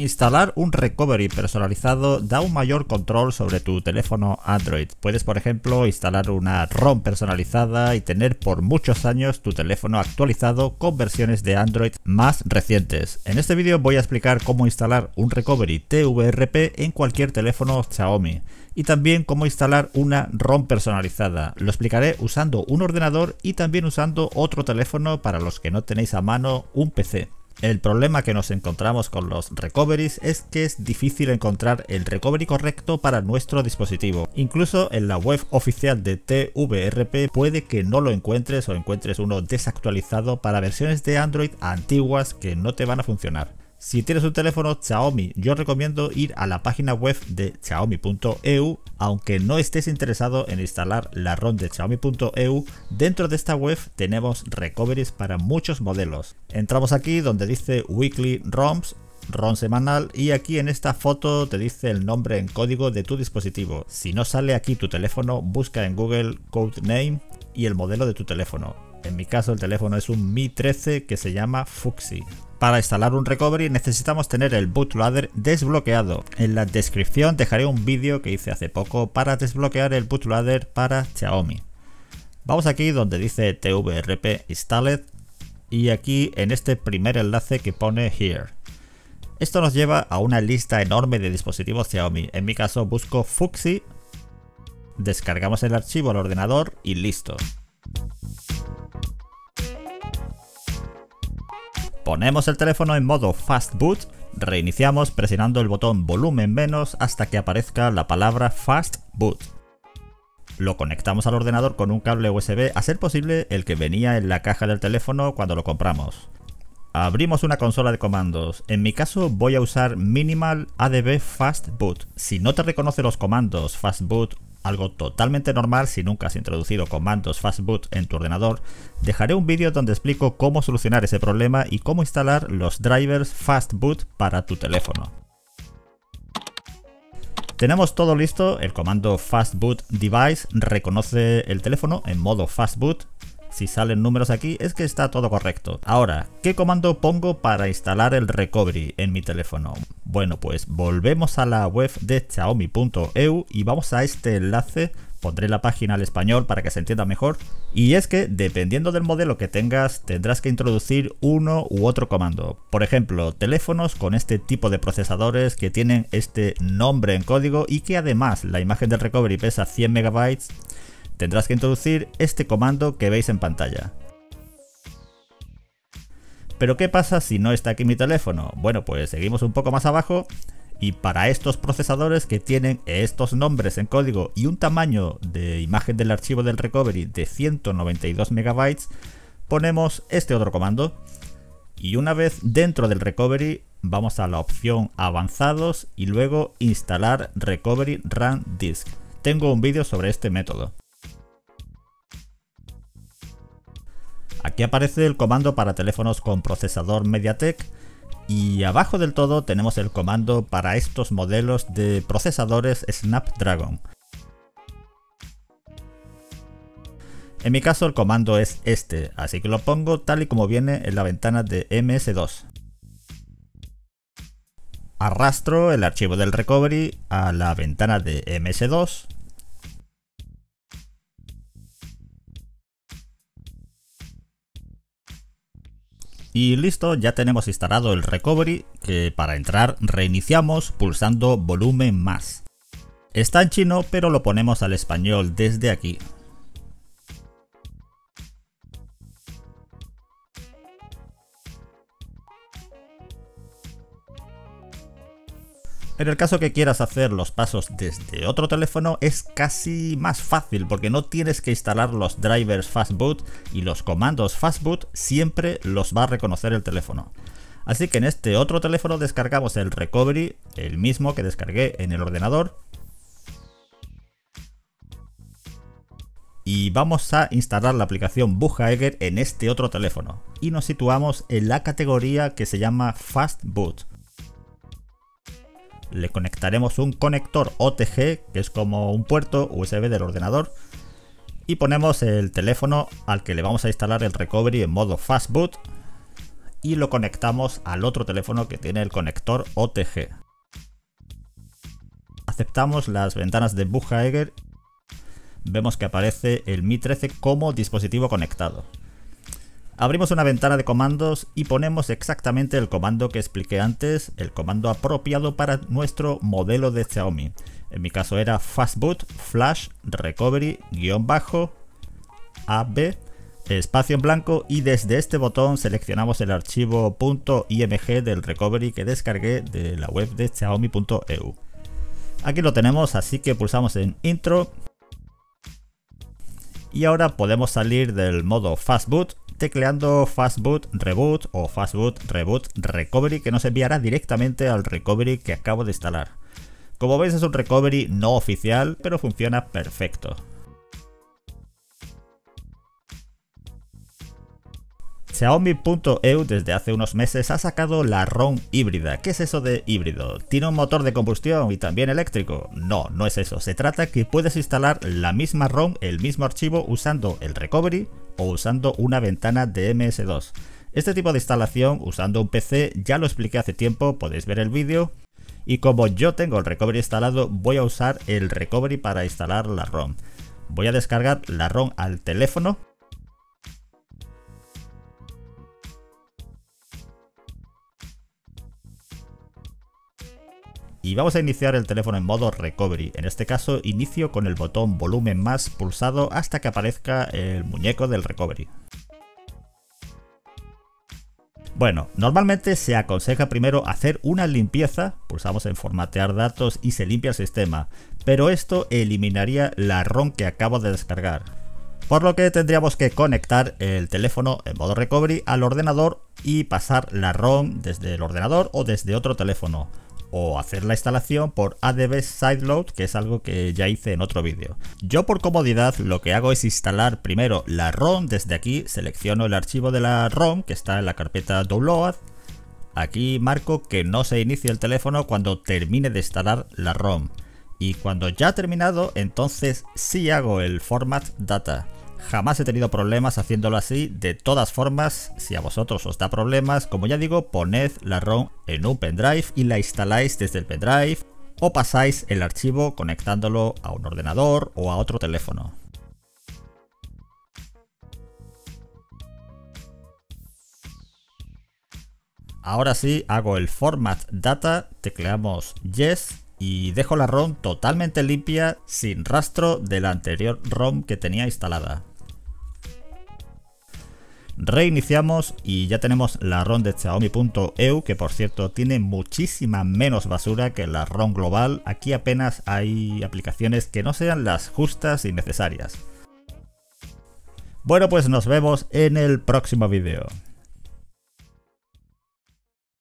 Instalar un recovery personalizado da un mayor control sobre tu teléfono Android. Puedes, por ejemplo, instalar una ROM personalizada y tener por muchos años tu teléfono actualizado con versiones de Android más recientes. En este vídeo voy a explicar cómo instalar un recovery TVRP en cualquier teléfono Xiaomi y también cómo instalar una ROM personalizada. Lo explicaré usando un ordenador y también usando otro teléfono para los que no tenéis a mano un PC. El problema que nos encontramos con los recoveries es que es difícil encontrar el recovery correcto para nuestro dispositivo. Incluso en la web oficial de TVRP puede que no lo encuentres o encuentres uno desactualizado para versiones de Android antiguas que no te van a funcionar. Si tienes un teléfono Xiaomi, yo recomiendo ir a la página web de xiaomi.eu, aunque no estés interesado en instalar la ROM de xiaomi.eu. Dentro de esta web tenemos recoveries para muchos modelos. Entramos aquí donde dice Weekly ROMs, ROM semanal, y aquí en esta foto te dice el nombre en código de tu dispositivo. Si no sale aquí tu teléfono, busca en Google Codename y el modelo de tu teléfono. En mi caso el teléfono es un Mi 13 que se llama Fuxi. Para instalar un recovery necesitamos tener el bootloader desbloqueado. En la descripción dejaré un vídeo que hice hace poco para desbloquear el bootloader para Xiaomi. Vamos aquí donde dice TVRP Installed y aquí en este primer enlace que pone Here. Esto nos lleva a una lista enorme de dispositivos Xiaomi. En mi caso busco Fuxi, descargamos el archivo al ordenador y listo. Ponemos el teléfono en modo Fast Boot, reiniciamos presionando el botón volumen menos hasta que aparezca la palabra Fast Boot. Lo conectamos al ordenador con un cable USB, a ser posible el que venía en la caja del teléfono cuando lo compramos. Abrimos una consola de comandos. En mi caso voy a usar Minimal ADB Fast Boot. Si no te reconoce los comandos Fast Boot, algo totalmente normal si nunca has introducido comandos fastboot en tu ordenador, dejaré un vídeo donde explico cómo solucionar ese problema y cómo instalar los drivers fastboot para tu teléfono. Tenemos todo listo. El comando fastboot device reconoce el teléfono en modo fastboot. Si salen números aquí es que está todo correcto. Ahora, ¿qué comando pongo para instalar el recovery en mi teléfono? Bueno, pues volvemos a la web de xiaomi.eu y vamos a este enlace. Pondré la página al español para que se entienda mejor. Y es que dependiendo del modelo que tengas, tendrás que introducir uno u otro comando. Por ejemplo, teléfonos con este tipo de procesadores que tienen este nombre en código y que además la imagen del recovery pesa 100 MB. Tendrás que introducir este comando que veis en pantalla. ¿Pero qué pasa si no está aquí mi teléfono? Bueno, pues seguimos un poco más abajo y para estos procesadores que tienen estos nombres en código y un tamaño de imagen del archivo del recovery de 192 MB, ponemos este otro comando. Y una vez dentro del recovery vamos a la opción avanzados y luego instalar recovery run disk. Tengo un vídeo sobre este método. Aquí aparece el comando para teléfonos con procesador MediaTek y abajo del todo tenemos el comando para estos modelos de procesadores Snapdragon. En mi caso el comando es este, así que lo pongo tal y como viene en la ventana de MS2. Arrastro el archivo del recovery a la ventana de MS2. Y listo, ya tenemos instalado el recovery, que para entrar reiniciamos pulsando volumen más. Está en chino, pero lo ponemos al español desde aquí. En el caso que quieras hacer los pasos desde otro teléfono es casi más fácil porque no tienes que instalar los drivers fastboot y los comandos fastboot siempre los va a reconocer el teléfono. Así que en este otro teléfono descargamos el recovery, el mismo que descargué en el ordenador. Y vamos a instalar la aplicación Bucheiger en este otro teléfono. Y nos situamos en la categoría que se llama Fastboot. Le conectaremos un conector OTG, que es como un puerto USB del ordenador, y ponemos el teléfono al que le vamos a instalar el recovery en modo Fastboot y lo conectamos al otro teléfono que tiene el conector OTG. Aceptamos las ventanas de Buchheiger. Vemos que aparece el Mi 13 como dispositivo conectado. Abrimos una ventana de comandos y ponemos exactamente el comando que expliqué antes, el comando apropiado para nuestro modelo de Xiaomi. En mi caso era fastboot flash recovery _AB espacio en blanco, y desde este botón seleccionamos el archivo .img del recovery que descargué de la web de xiaomi.eu. Aquí lo tenemos, así que pulsamos en intro y ahora podemos salir del modo fastboot tecleando fastboot reboot o fastboot reboot recovery, que nos enviará directamente al recovery que acabo de instalar. Como veis, es un recovery no oficial, pero funciona perfecto. Xiaomi.eu desde hace unos meses ha sacado la ROM híbrida. ¿Qué es eso de híbrido? ¿Tiene un motor de combustión y también eléctrico? No, no es eso. Se trata que puedes instalar la misma ROM, el mismo archivo, usando el recovery o usando una ventana de MS2. Este tipo de instalación usando un PC ya lo expliqué hace tiempo, podéis ver el vídeo. Y como yo tengo el recovery instalado, voy a usar el recovery para instalar la ROM. Voy a descargar la ROM al teléfono. Y vamos a iniciar el teléfono en modo recovery. En este caso inicio con el botón volumen más pulsado hasta que aparezca el muñeco del recovery. Bueno, normalmente se aconseja primero hacer una limpieza, pulsamos en formatear datos y se limpia el sistema, pero esto eliminaría la ROM que acabo de descargar. Por lo que tendríamos que conectar el teléfono en modo recovery al ordenador y pasar la ROM desde el ordenador o desde otro teléfono, o hacer la instalación por ADB Sideload, que es algo que ya hice en otro vídeo. Yo por comodidad lo que hago es instalar primero la ROM. Desde aquí selecciono el archivo de la ROM que está en la carpeta Download. Aquí marco que no se inicie el teléfono cuando termine de instalar la ROM. Y cuando ya ha terminado, entonces sí hago el Format Data. Jamás he tenido problemas haciéndolo así. De todas formas, si a vosotros os da problemas, como ya digo, poned la ROM en un pendrive y la instaláis desde el pendrive, o pasáis el archivo conectándolo a un ordenador o a otro teléfono. Ahora sí, hago el Format Data, tecleamos Yes y dejo la ROM totalmente limpia, sin rastro de la anterior ROM que tenía instalada. Reiniciamos y ya tenemos la ROM de Xiaomi.eu, que por cierto tiene muchísima menos basura que la ROM global. Aquí apenas hay aplicaciones que no sean las justas y necesarias. Bueno, pues nos vemos en el próximo vídeo.